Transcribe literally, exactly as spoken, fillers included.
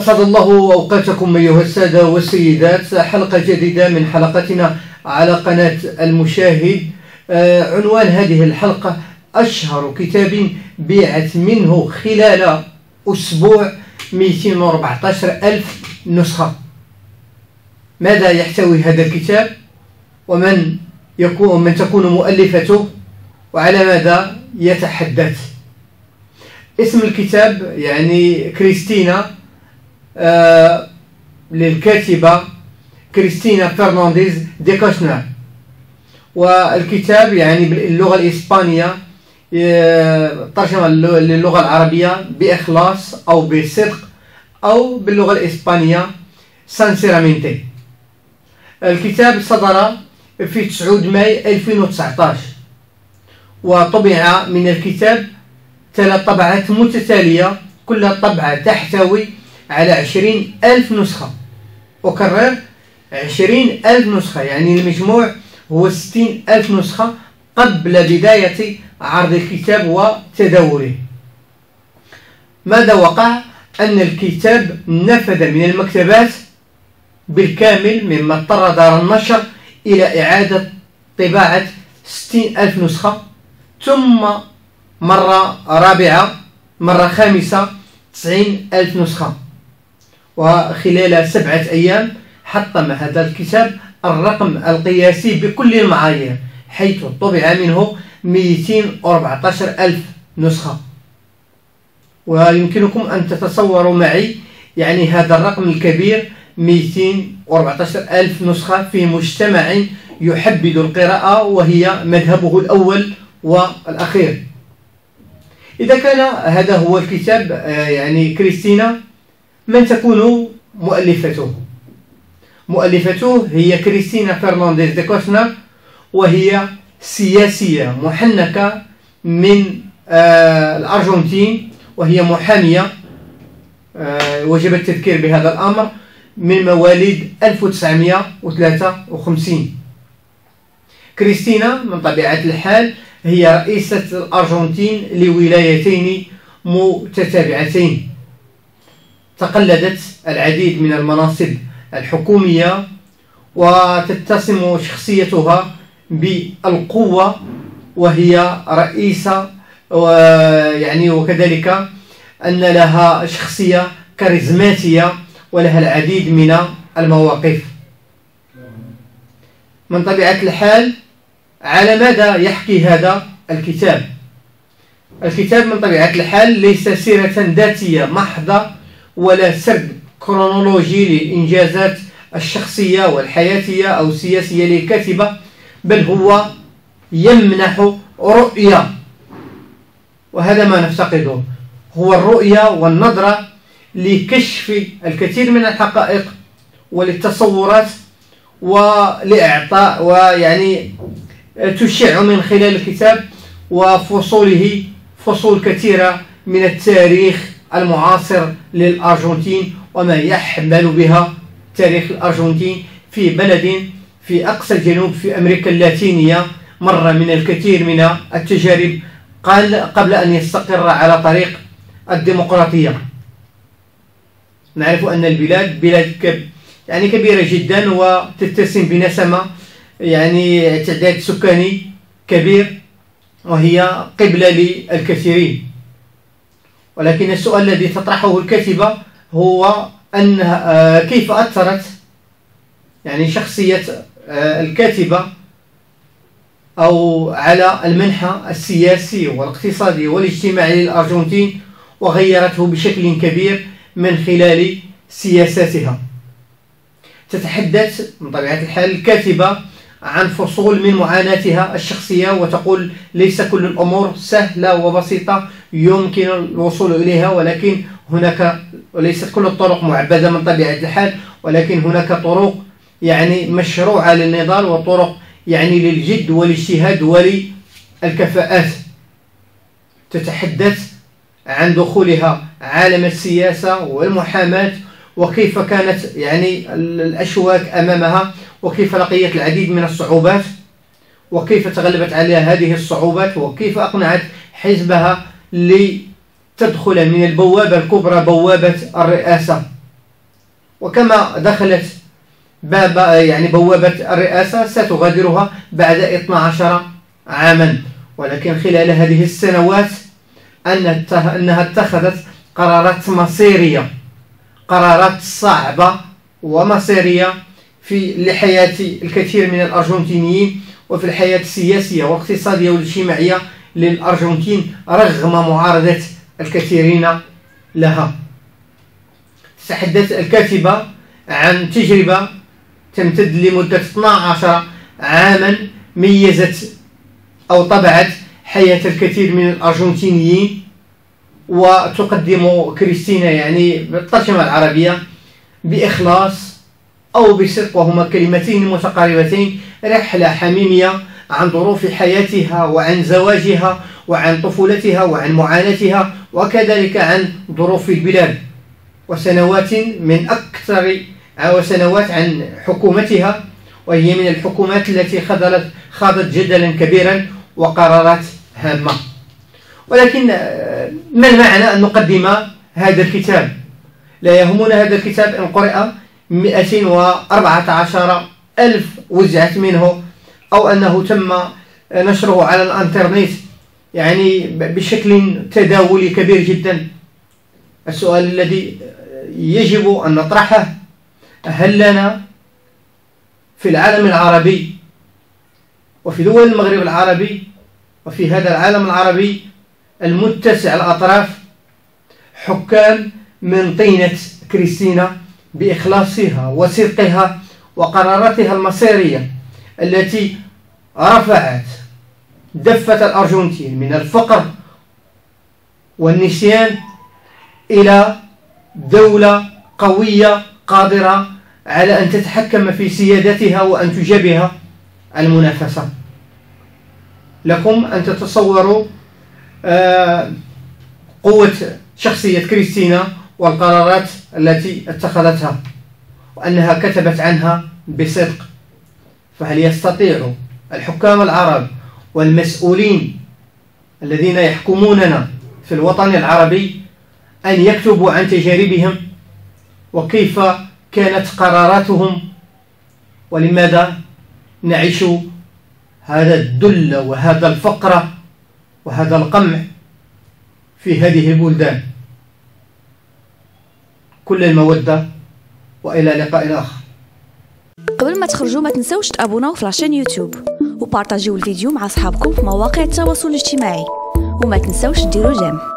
أسعد الله أوقاتكم أيها السادة والسيدات. حلقة جديدة من حلقتنا على قناة المشاهد. آه عنوان هذه الحلقة: أشهر كتاب بيعت منه خلال أسبوع مئتين وأربعة عشر ألف نسخة. ماذا يحتوي هذا الكتاب؟ ومن يكون من تكون مؤلفته؟ وعلى ماذا يتحدث؟ اسم الكتاب يعني كريستينا، آه للكاتبة كريستينا فرنانديز دي كوشنر. والكتاب يعني باللغة الإسبانية ترجمة للغة العربية بإخلاص أو بصدق، أو باللغة الإسبانية سانسيرامينتي. الكتاب صدر في تسعة ماي ألفين وتسعة عشر، وطبع من الكتاب ثلاث طبعات متتالية، كل طبعة تحتوي على عشرين ألف نسخة. أكرر، عشرين ألف نسخة، يعني المجموع هو ستين ألف نسخة قبل بداية عرض الكتاب وتداوله. ماذا وقع؟ أن الكتاب نفذ من المكتبات بالكامل، مما اضطر دار النشر إلى إعادة طباعة ستين ألف نسخة، ثم مرة رابعة مرة خامسة تسعين ألف نسخة. وخلال سبعة أيام حطم هذا الكتاب الرقم القياسي بكل المعايير، حيث طبع منه مئتين وأربعة عشر ألف نسخة. ويمكنكم أن تتصوروا معي يعني هذا الرقم الكبير، مئتين وأربعة عشر ألف نسخة في مجتمع يحبذ القراءة وهي مذهبه الأول والأخير. إذا كان هذا هو الكتاب يعني كريستينا، من تكون مؤلفته؟ مؤلفته هي كريستينا فرنانديز دي كوشنر، وهي سياسية محنكة من آه الأرجنتين، وهي محامية. آه وجب التذكير بهذا الأمر، من مواليد ألف وتسعمئة وثلاثة وخمسين. كريستينا من طبيعة الحال هي رئيسة الأرجنتين لولايتين متتابعتين، تقلدت العديد من المناصب الحكومية، وتتسم شخصيتها بالقوة، وهي رئيسة يعني، وكذلك أن لها شخصية كاريزماتية ولها العديد من المواقف. من طبيعة الحال، على ماذا يحكي هذا الكتاب؟ الكتاب من طبيعة الحال ليس سيرة ذاتية محضة، ولا سرد كرونولوجي للإنجازات الشخصية والحياتية أو السياسية للكاتبة، بل هو يمنح رؤية، وهذا ما نفتقده، هو الرؤية والنظرة لكشف الكثير من الحقائق وللتصورات، ولإعطاء ويعني تشع من خلال الكتاب وفصوله فصول كثيرة من التاريخ المعاصر للأرجنتين، وما يحمل بها تاريخ الأرجنتين في بلد في أقصى الجنوب في أمريكا اللاتينية، مر من الكثير من التجارب قبل أن يستقر على طريق الديمقراطية. نعرف أن البلاد بلاد كب يعني كبيرة جدا، وتتسم بنسمة يعني تعداد سكاني كبير، وهي قبلة للكثيرين. ولكن السؤال الذي تطرحه الكاتبة هو أن كيف أثرت يعني شخصية الكاتبة أو على المنحى السياسي والاقتصادي والاجتماعي للأرجنتين، وغيرته بشكل كبير من خلال سياساتها. تتحدث من طبيعة الحال الكاتبة عن فصول من معاناتها الشخصية، وتقول ليس كل الأمور سهلة وبسيطة يمكن الوصول إليها، ولكن هناك وليست كل الطرق معبدة من طبيعة الحال، ولكن هناك طرق يعني مشروعة للنضال، وطرق يعني للجد والاجتهاد وللكفاءات. تتحدث عن دخولها عالم السياسة والمحاماة، وكيف كانت يعني الأشواك أمامها، وكيف لقيت العديد من الصعوبات، وكيف تغلبت على هذه الصعوبات، وكيف أقنعت حزبها لتدخل من البوابة الكبرى بوابة الرئاسة. وكما دخلت باب يعني بوابة الرئاسة ستغادرها بعد اثني عشر عاما. ولكن خلال هذه السنوات أنها اتخذت قرارات مصيرية، قرارات صعبة ومصيرية في لحياة الكثير من الأرجنتينيين وفي الحياة السياسية والاقتصادية والاجتماعية للأرجنتين رغم معارضة الكثيرين لها. تتحدث الكاتبة عن تجربة تمتد لمدة اثني عشر عاما ميزت أو طبعت حياة الكثير من الأرجنتينيين، وتقدم كريستينا يعني بالترجمة العربية بإخلاص أو بصدق، وهما كلمتين متقاربتين، رحلة حميمية عن ظروف حياتها وعن زواجها وعن طفولتها وعن معاناتها وكذلك عن ظروف البلاد، وسنوات من أكثر وسنوات عن حكومتها، وهي من الحكومات التي خاضت خاضت جدلا كبيرا وقرارات هامة. ولكن ما المعنى أن نقدم هذا الكتاب؟ لا يهمنا هذا الكتاب إن قرئ مئتين وأربعة عشر ألف وزعت منه، أو أنه تم نشره على الانترنت يعني بشكل تداولي كبير جدا. السؤال الذي يجب أن نطرحه: هل لنا في العالم العربي وفي دول المغرب العربي وفي هذا العالم العربي المتسع الأطراف حكام من طينة كريستينا بإخلاصها وصدقها وقراراتها المصيرية التي رفعت دفة الأرجنتين من الفقر والنسيان إلى دولة قوية قادرة على أن تتحكم في سيادتها وأن تجابه المنافسة؟ لكم أن تتصوروا قوة شخصية كريستينا والقرارات التي اتخذتها، وأنها كتبت عنها بصدق. فهل يستطيع الحكام العرب والمسؤولين الذين يحكموننا في الوطن العربي أن يكتبوا عن تجاربهم وكيف كانت قراراتهم، ولماذا نعيش هذا الذل وهذا الفقر وهذا القمع في هذه البلدان؟ كل المودة وإلى لقاء آخر. قبل ما تخرجوا ما تنسوش تابوناو في لاشين يوتيوب وبارطاجيو الفيديو مع أصحابكم في مواقع التواصل الاجتماعي، وما تنسوش ديروا جيم.